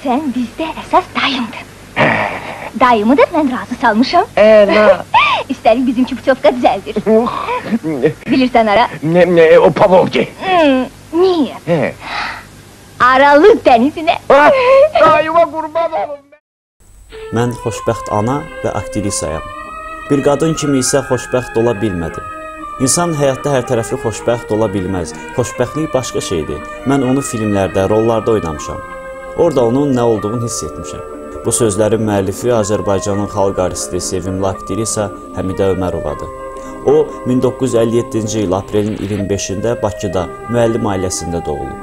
Sən bizdə əsas dayımdır. Dayımı da mən razı salmışam. Üstəlik bizimki putovka düzəldir. Bilirsən ara? O Pavlovki. Niyə? Aralı dənizinə. Dayıma qurban olun. Mən xoşbəxt ana və aktirisayam. Bir qadın kimi isə xoşbəxt ola bilmədim. İnsan həyatda hər tərəfli xoşbəxt ola bilməz. Xoşbəxtlik başqa şeydir. Mən onu filmlərdə, rollarda oynamışam. Orada onun nə olduğunu hiss etmişəm. Bu sözlərin müəllifi Azərbaycanın xalq artisti, sevimli aktrisa Həmidə Ömərovadır. O, 1957-ci il aprelin 25-də Bakıda müəllim ailəsində doğulub.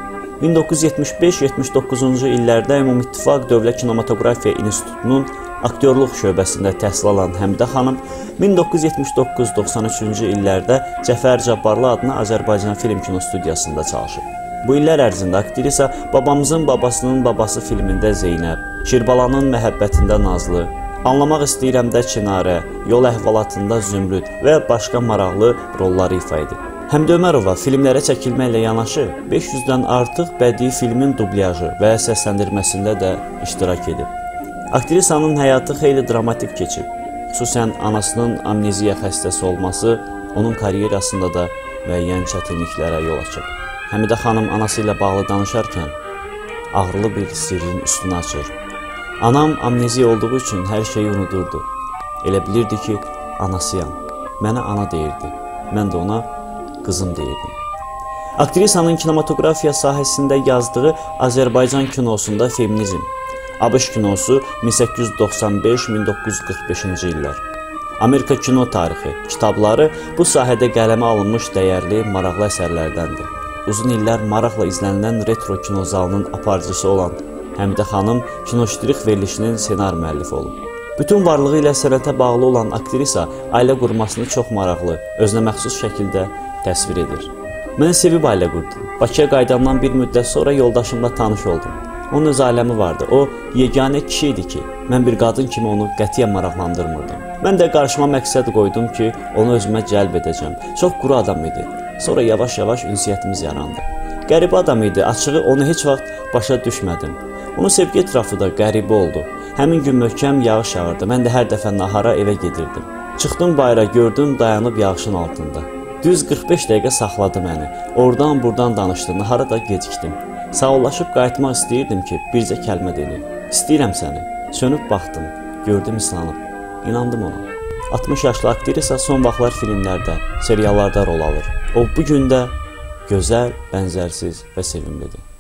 1975-79-cu illərdə Ümumİttifaq Dövlət Kinematografiya İnstitutunun aktyorluq şöbəsində təhsil alan Həmidə xanım 1979-93-cü illərdə Cəfər Cabbarlı adına Azərbaycan Film Kino Studiyasında çalışıb. Bu illər ərzində aktrisa Babamızın babasının babası filmində Zeynəb, Şirbalanın məhəbbətində Nazlı, Anlamaq istəyirəmdə Çinarə, Yol əhvalatında Zümrüd və başqa maraqlı rolları ifa edib. Həmidə Ömərova filmlərə çəkilməklə yanaşı 500-dən artıq bədii filmin dublyajı və səsləndirməsində də iştirak edib. Aktrisanın həyatı xeyli dramatik keçib. Xüsusən anasının amneziya xəstəsi olması onun karyerasında da müəyyən çətinliklərə yol açıb. Həmidə xanım anası ilə bağlı danışarkən ağrılı bir sirrin üstünü açır. Anam amneziya olduğu üçün hər şeyi unudurdu. Elə bilirdi ki, anasıyam. Mənə ana deyirdi. Mən də ona qızım deyirdim. Aktrisanın kinematografiya sahəsində yazdığı Azərbaycan kinosunda feminizm, ABŞ kinosu 1895-1945-ci illər, Amerika kino tarixi kitabları bu sahədə qələmə alınmış dəyərli, maraqlı əsərlərdəndir. Uzun illər maraqla izlənilən retro kinozalının aparıcısı olan Həmidə xanım kinoştirik verilişinin ssenar müəllifi olub. Bütün varlığı ilə sənətə bağlı olan aktrisa ailə qurmasını çox maraqlı, özünəməxsus şəkildə təsvir edir. Mən sevib ailə qurdum. Bakıya qayıdandan bir müddət sonra yoldaşımla tanış oldum. Onun öz ailəmi vardı. O, yeganə kişi idi ki, mən bir qadın kimi onu qətiyyən maraqlandırmırdım. Mən də qarşıma məqsəd qoydum ki, onu özümə cəlb edəcəm. Çox quru adam idi. Sonra yavaş-yavaş ünsiyyətimiz yarandı. Qəribə adam idi, açığı onu heç vaxt başa düşmədim. Onun sevgi ətrafı da qəribə oldu. Həmin gün möhkəm yağış yağırdı. Mən də hər dəfə nahara evə gedirdim. Çıxdım bayıra, gördüm dayanıb yağışın altında. Düz 45 dəqiqə saxladı məni. Oradan buradan danışdı, nahara da gecikdim. Sağollaşıb qayıtmaq istəyirdim ki, bircə kəlmə dedi. İstəyirəm səni. Sönüb baxdım, gördüm islanıb. İnandım ona. 60 yaşlı aktrisa son vaxtlar filmlərdə, seriallarda rol alır. O bu gün də gözəl, bənzərsiz və sevimlidir.